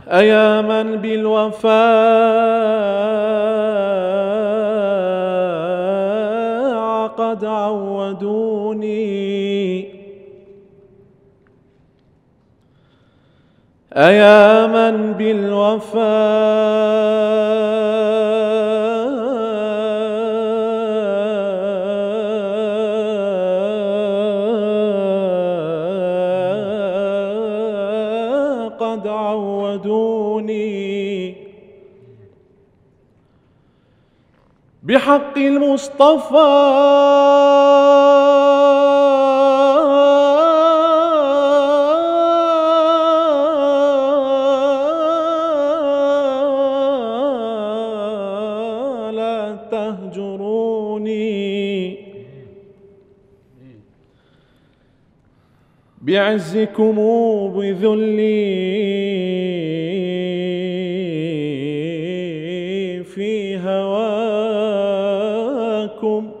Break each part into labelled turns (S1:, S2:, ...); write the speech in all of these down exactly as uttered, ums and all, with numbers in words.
S1: أيا من بالوفاء قد عودوني، أيا من بالوفاء قد عودوني، بحق المصطفى لا تهجروني، بعزكم بذلي في هواكم،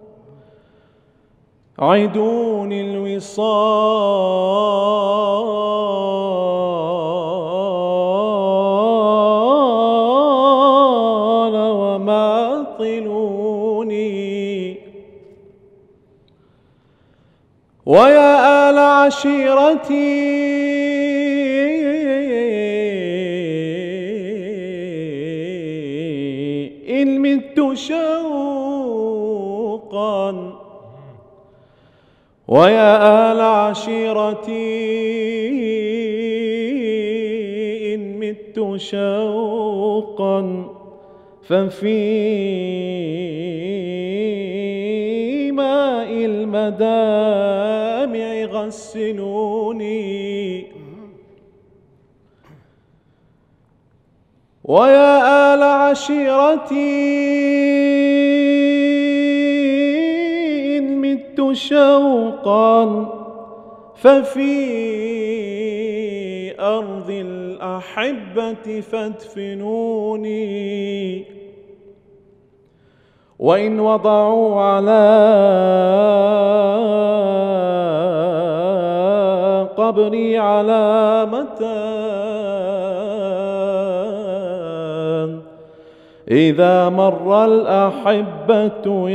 S1: عدوني الوصال وماطلوني، ويا آل عشيرتي إن مت شوقا، ويا آل عشيرتي إن مت شوقا، ففي ماء المدامع غسلوني، ويا آل عشيرتي إن مت شوقا، ففي أرض الأحبة فادفنوني، وإن وضعوا على قبري علامة إذا مر الأحبة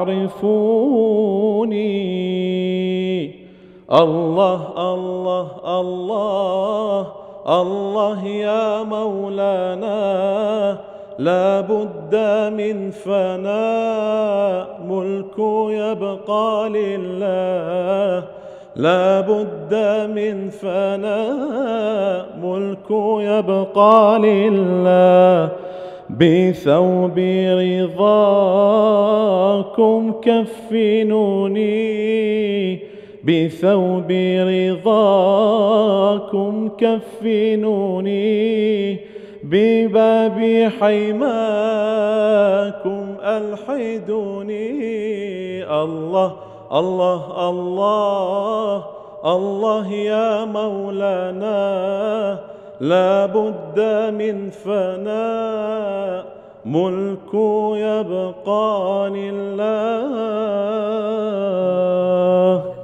S1: يعرفوني. الله الله الله الله يا مولانا، لا بد من فناء، ملك يبقى لله، لا بد من فناء، ملك يبقى لله، بثوب رضاكم كفنوني، بثوب رضاكم كفنوني، بباب حيماكم ألحدوني. الله الله الله الله يا مولانا، لا بد من فناء، ملك يبقى لله.